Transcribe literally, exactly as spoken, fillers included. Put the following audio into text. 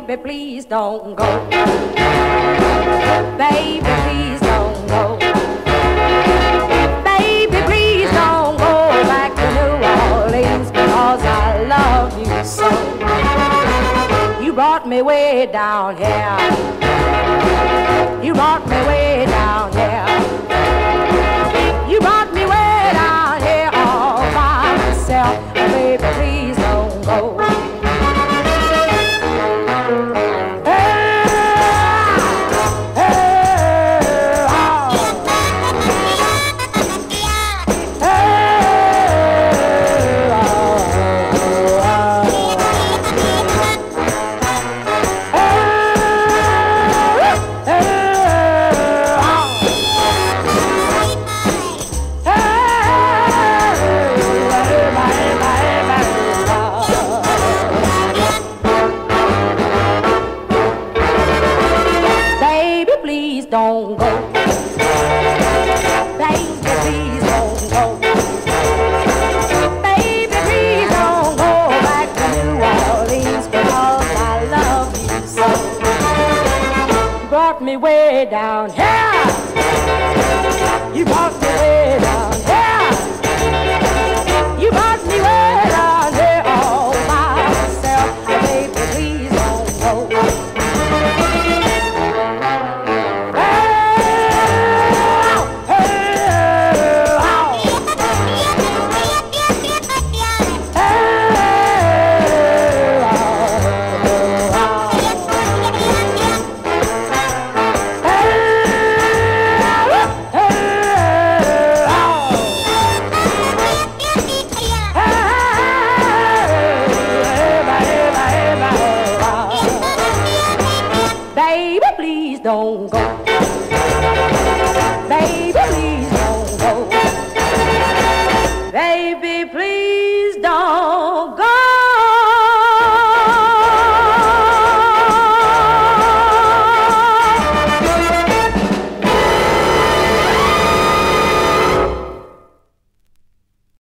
Baby, please don't go. Baby, please don't go. Baby, please don't go back to New Orleans because I love you so. You brought me way down here. You brought me way down here. You brought me way down here all by myself. Baby, please don't go. Please don't go. Baby, please don't go. Baby, please don't go back to New Orleans because I love you so. You brought me way down here. You brought me way down here. You brought me way down here all by myself. Baby, please don't go. Baby, please don't go. Baby, please.